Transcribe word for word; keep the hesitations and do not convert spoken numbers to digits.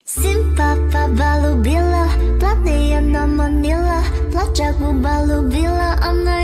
Simpapa balubila, plateia na Manila, placaku balubila, I'm not